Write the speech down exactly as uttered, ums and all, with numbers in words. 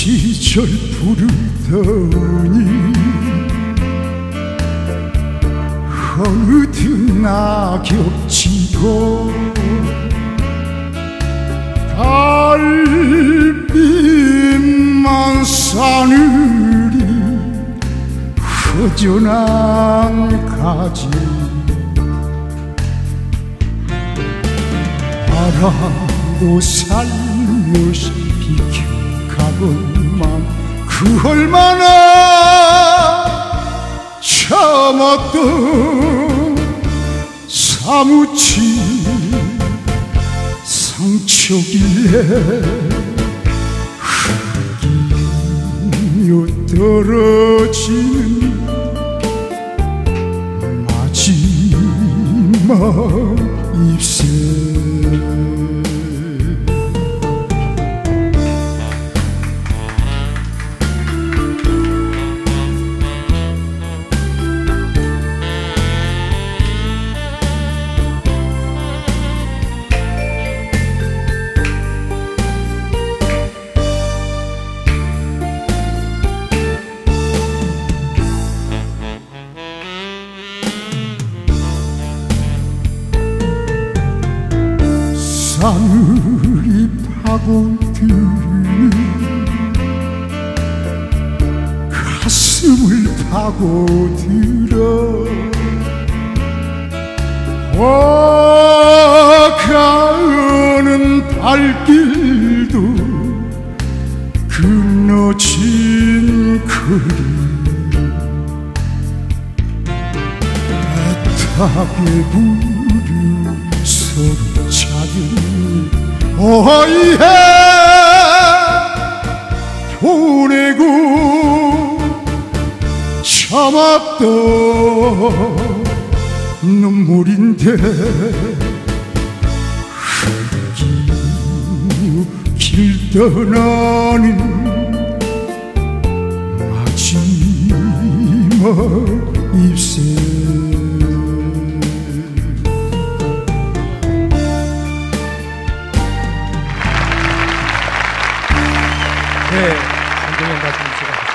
시절 부르더니 어느 낙엽 지고 달빛만 싸늘이 허전한 가지 바라고 살며시 비켜가건만 그 얼마나 참았던 사무친 상처길래 흐르며 떨어지는 마지막 잎새 하늘이 파고드는 가슴을 파고들어 와가는 발길도 끊어진 거리 애타게 부르 서로 작은 어이해 보내고 참았던 눈물인데 흐르기며 길 떠나는 마지막 잎새 네, 안동현 가수님 제가